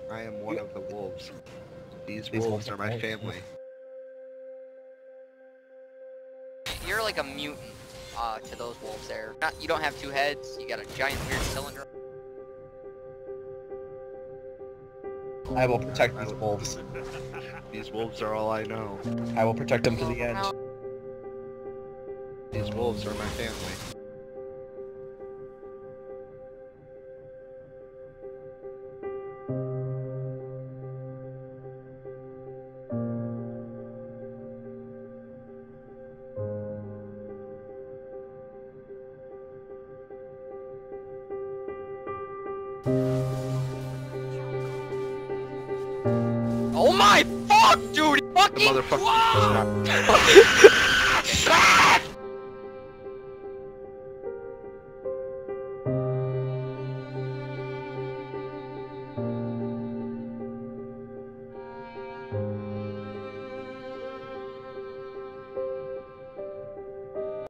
I am one of the wolves. These wolves are my family. You're like a mutant to those wolves there. You don't have two heads, you got a giant weird cylinder. I will protect these wolves. These wolves are all I know. I will protect them to the end. These wolves are my family. Oh my fuck, dude! Fucking The motherfucker.